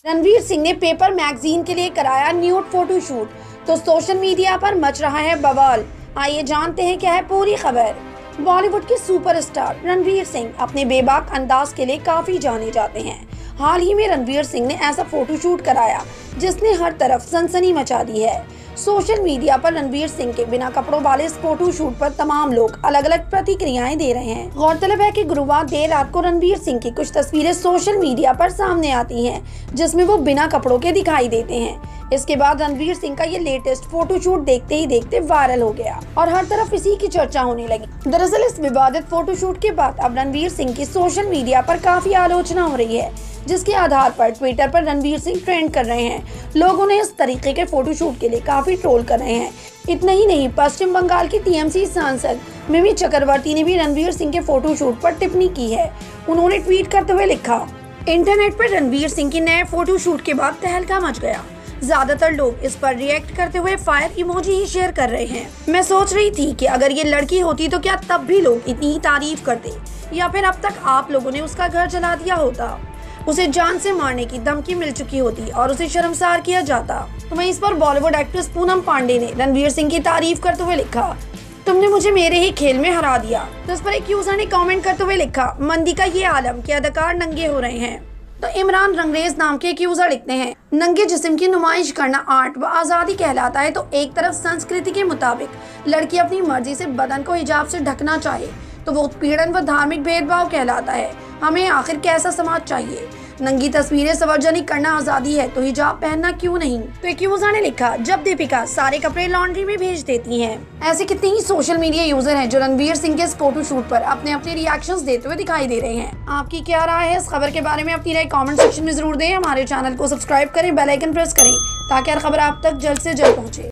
रणवीर सिंह ने paper magazine के लिए कराया न्यूड फोटो शूट, तो सोशल मीडिया पर मच रहा है बवाल। आइए जानते हैं क्या है पूरी खबर। बॉलीवुड के सुपरस्टार रणवीर सिंह अपने बेबाक अंदाज के लिए काफी जाने जाते हैं। हाल ही में रणवीर सिंह ने ऐसा फोटो शूट कराया जिसने हर तरफ सनसनी मचा दी है। सोशल मीडिया पर रणवीर सिंह के बिना कपड़ों वाले इस फोटो शूट पर तमाम लोग अलग अलग प्रतिक्रियाएं दे रहे हैं। गौरतलब है कि गुरुवार देर रात को रणवीर सिंह की कुछ तस्वीरें सोशल मीडिया पर सामने आती हैं, जिसमें वो बिना कपड़ों के दिखाई देते हैं। इसके बाद रणवीर सिंह का ये लेटेस्ट फोटो शूट देखते ही देखते वायरल हो गया और हर तरफ इसी की चर्चा होने लगी। दरअसल इस विवादित फोटो शूट के बाद अब रणवीर सिंह की सोशल मीडिया पर काफी आलोचना हो रही है, जिसके आधार पर ट्विटर पर रणवीर सिंह ट्रेंड कर रहे हैं। लोग उन्हें इस तरीके के फोटो शूट के लिए काफी ट्रोल कर रहे हैं। इतना ही नहीं, पश्चिम बंगाल की टीएमसी सांसद मिमी चक्रवर्ती ने भी रणवीर सिंह के फोटो शूट पर टिप्पणी की है। उन्होंने ट्वीट करते हुए लिखा, इंटरनेट पर रणवीर सिंह के नए फोटो शूट के बाद तहलका मच गया। ज्यादातर लोग इस पर रिएक्ट करते हुए फायर इमोजी ही शेयर कर रहे हैं। मैं सोच रही थी कि अगर ये लड़की होती तो क्या तब भी लोग इतनी तारीफ करते, या फिर अब तक आप लोगों ने उसका घर जला दिया होता, उसे जान से मारने की धमकी मिल चुकी होती और उसे शर्मसार किया जाता। तो वहीं इस पर बॉलीवुड एक्ट्रेस पूनम पांडे ने रणवीर सिंह की तारीफ करते हुए लिखा, तुमने मुझे मेरे ही खेल में हरा दिया। तो इस पर एक यूजर ने कमेंट करते हुए लिखा, मंदी का ये आलम के अदाकार नंगे हो रहे हैं। तो इमरान रंगरेज नाम के एक यूजर लिखते हैं, नंगे जिस्म की नुमाइश करना आर्ट व आज़ादी कहलाता है। तो एक तरफ संस्कृति के मुताबिक लड़की अपनी मर्जी से बदन को हिजाब से ढकना चाहे तो वो उत्पीड़न व धार्मिक भेदभाव कहलाता है। हमें आखिर कैसा समाज चाहिए? नंगी तस्वीरें सार्वजनिक करना आज़ादी है तो हिजाब पहनना क्यों नहीं? तो एक यूजर ने लिखा, जब दीपिका सारे कपड़े लॉन्ड्री में भेज देती हैं। ऐसे कितने ही सोशल मीडिया यूजर हैं जो रणवीर सिंह के इस फोटो शूट पर अपने अपने रिएक्शंस देते हुए दिखाई दे रहे हैं। आपकी क्या राय है इस खबर के बारे में? अपनी राय कमेंट सेक्शन में जरूर दें। हमारे चैनल को सब्सक्राइब करें, बेल आइकन प्रेस करें ताकि हर खबर आप तक जल्द से जल्द पहुंचे।